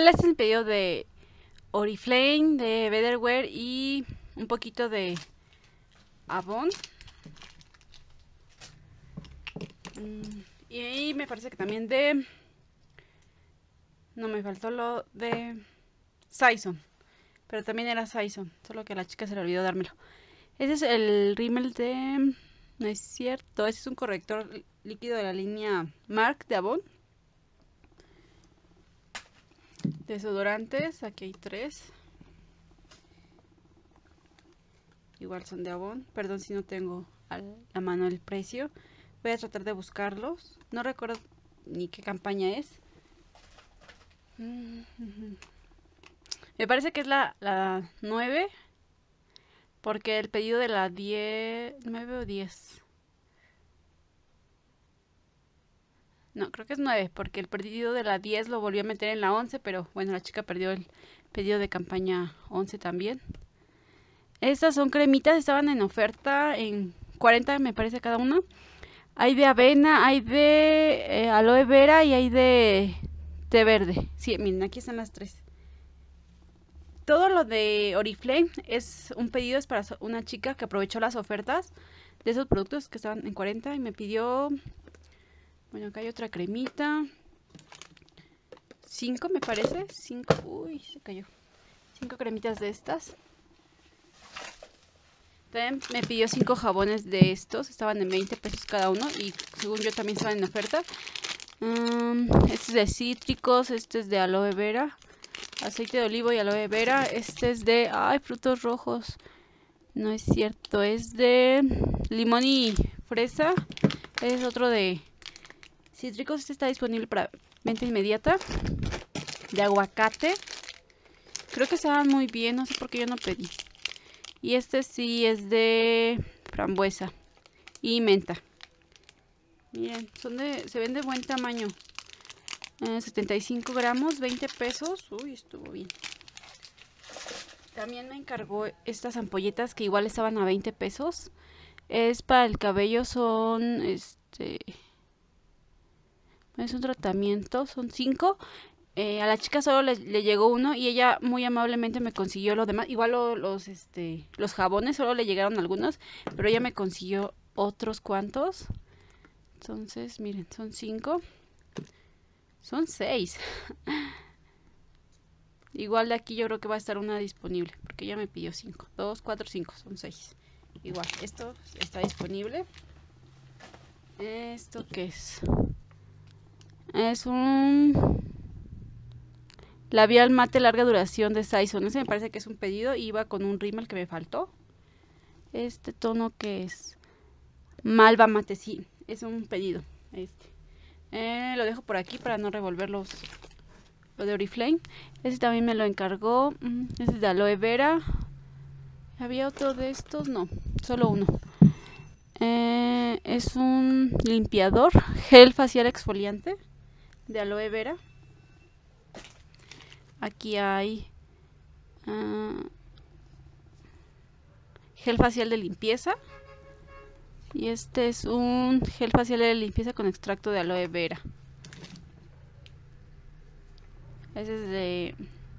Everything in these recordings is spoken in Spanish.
Hola, este es el pedido de Oriflame, de Betterware y un poquito de Avon. Y ahí me parece que también de... No, me faltó lo de Saison. Pero también era Saison, solo que a la chica se le olvidó dármelo. Ese es el rímel de... No es cierto, ese es un corrector líquido de la línea MARC de Avon. Desodorantes, aquí hay 3. Igual son de Avon. Perdón si no tengo a la mano el precio. Voy a tratar de buscarlos. No recuerdo ni qué campaña es. Me parece que es la 9. Porque el pedido de la 10... 9 o 10. No, creo que es 9. Porque el pedido de la 10 lo volví a meter en la 11. Pero bueno, la chica perdió el pedido de campaña 11 también. Estas son cremitas. Estaban en oferta en 40 me parece cada una. Hay de avena, hay de aloe vera y hay de té verde. Sí, miren, aquí están las 3. Todo lo de Oriflame es un pedido, es para una chica que aprovechó las ofertas de esos productos que estaban en 40 y me pidió... Bueno, acá hay otra cremita. 5 me parece. 5, uy, se cayó. 5 cremitas de estas. También me pidió 5 jabones de estos. Estaban en 20 pesos cada uno y según yo también estaban en oferta. Este es de cítricos, este es de aloe vera, aceite de olivo y aloe vera. Este es de, ay, frutos rojos. No es cierto, es de limón y fresa. Este es otro de cítricos. Este está disponible para venta inmediata. De aguacate. Creo que estaban muy bien, no sé por qué yo no pedí. Y este sí es de frambuesa y menta. Miren, se ven de buen tamaño. 75 gramos, 20 pesos. Uy, estuvo bien. También me encargó estas ampolletas que igual estaban a 20 pesos. Es para el cabello, son es un tratamiento, son 5. A la chica solo le llegó uno y ella muy amablemente me consiguió lo demás. Igual los jabones solo le llegaron algunos, pero ella me consiguió otros cuantos. Entonces, miren, son 5. Son 6. Igual de aquí yo creo que va a estar una disponible, porque ella me pidió 5. 2, 4, 5, son 6. Igual, esto está disponible. ¿Esto qué es? Es un labial mate larga duración de Saison. Ese me parece que es un pedido. Iba con un rímel que me faltó. Este tono que es malva mate, sí, es un pedido. Lo dejo por aquí para no revolver lo de Oriflame. Este también me lo encargó. Este es de aloe vera. ¿Había otro de estos? No, solo uno. Es un limpiador gel facial exfoliante de aloe vera. Aquí hay gel facial de limpieza. Y este es un gel facial de limpieza con extracto de aloe vera. Ese es de...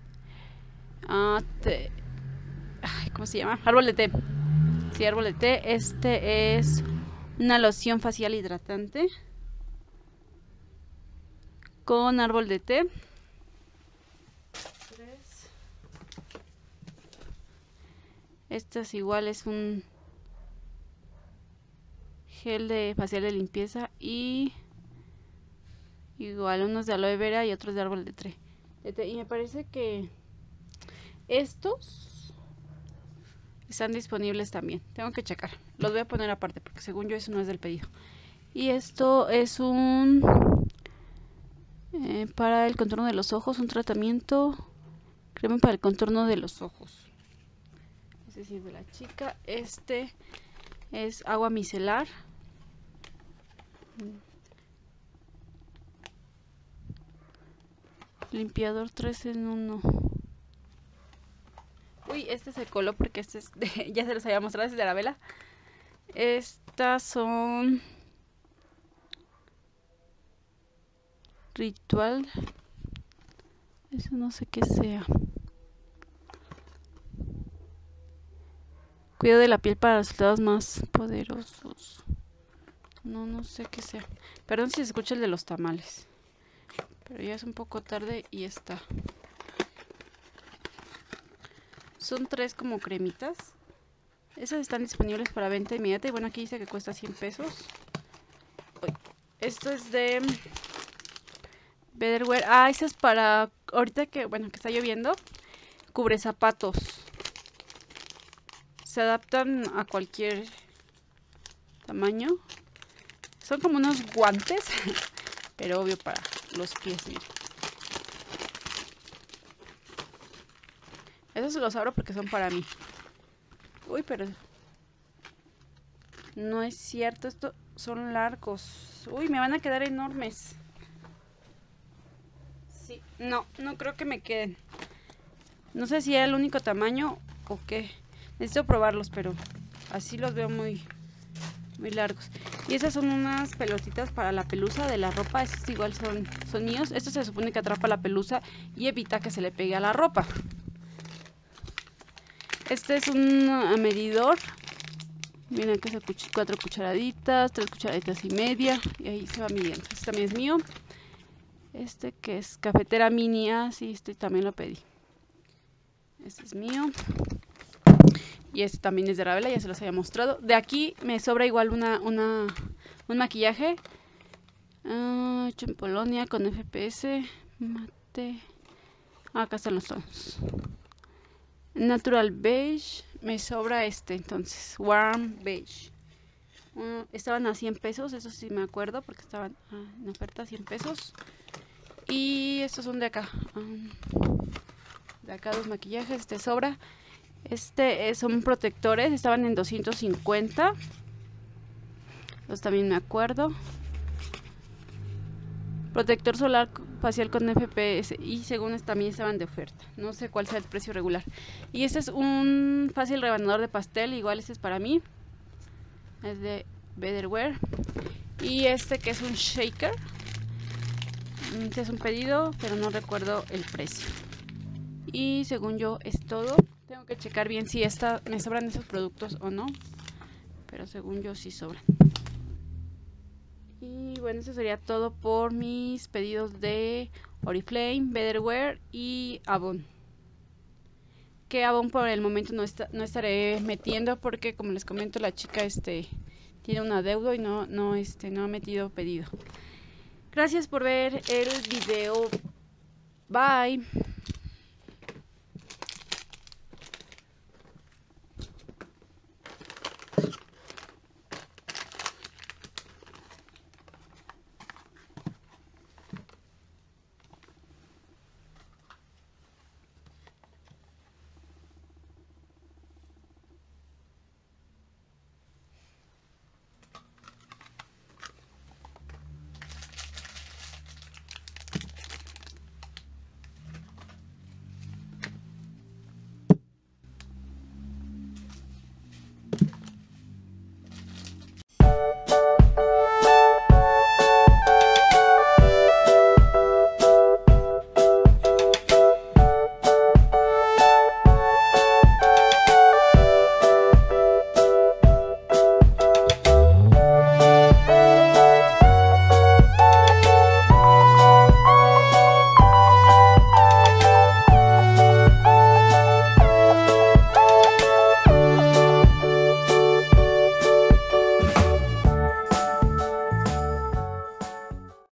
¿cómo se llama? Árbol de té. Sí, árbol de té. Este es una loción facial hidratante con árbol de té. Este es igual, es un gel de facial de limpieza y igual unos de aloe vera y otros de árbol de té. Y me parece que estos están disponibles también. Tengo que checar. Los voy a poner aparte porque según yo eso no es del pedido. Y esto es un... para el contorno de los ojos, un tratamiento crema para el contorno de los ojos. Es decir, de la chica. Este es agua micelar. Limpiador 3 en 1. Uy, este se coló porque este es ya se los había mostrado, este es de Arabella. Estas son Ritual. Eso no sé qué sea. Cuidado de la piel para resultados más poderosos. No sé qué sea. Perdón si se escucha el de los tamales. Pero ya es un poco tarde y está. Son 3 como cremitas. Esas están disponibles para venta inmediata. Y bueno, aquí dice que cuesta 100 pesos. Esto es de Betterware. Ah, ese es para ahorita que, bueno, que está lloviendo. Cubre zapatos. Se adaptan a cualquier tamaño. Son como unos guantes, pero obvio para los pies, miren. Esos los abro porque son para mí. Uy, pero no es cierto, estos son largos. Uy, me van a quedar enormes. Sí, no creo que me queden. No sé si era el único tamaño o qué. Necesito probarlos, pero así los veo muy largos. Y esas son unas pelotitas para la pelusa de la ropa. Estos igual son míos. Esto se supone que atrapa la pelusa y evita que se le pegue a la ropa. Este es un medidor. Miren que son 4 cucharaditas, 3 cucharaditas y media. Y ahí se va midiendo. Este también es mío. Este que es cafetera mini. Ah, sí, este también lo pedí. Este es mío. Y este también es de Ravela, ya se los había mostrado. De aquí me sobra igual un maquillaje. Hecho en Polonia con FPS. Mate. Acá están los tonos. Natural Beige. Me sobra este, entonces. Warm Beige. Estaban a 100 pesos, eso sí me acuerdo, porque estaban en oferta a 100 pesos. Y estos son de acá. De acá los maquillajes, este sobra. Son protectores, estaban en 250. Los también me acuerdo. Protector solar facial con FPS. Y según también estaban de oferta. No sé cuál sea el precio regular. Y este es un fácil rebanador de pastel. Igual este es para mí. Es de Betterware. Y este que es un shaker. Este es un pedido, pero no recuerdo el precio. Y según yo es todo. Tengo que checar bien si me sobran esos productos o no. Pero según yo sí sobran. Y bueno, eso sería todo por mis pedidos de Oriflame, Betterware y Avon. Que Avon por el momento no estaré metiendo porque, como les comento, la chica tiene un adeudo y no ha metido pedido. Gracias por ver el video. Bye.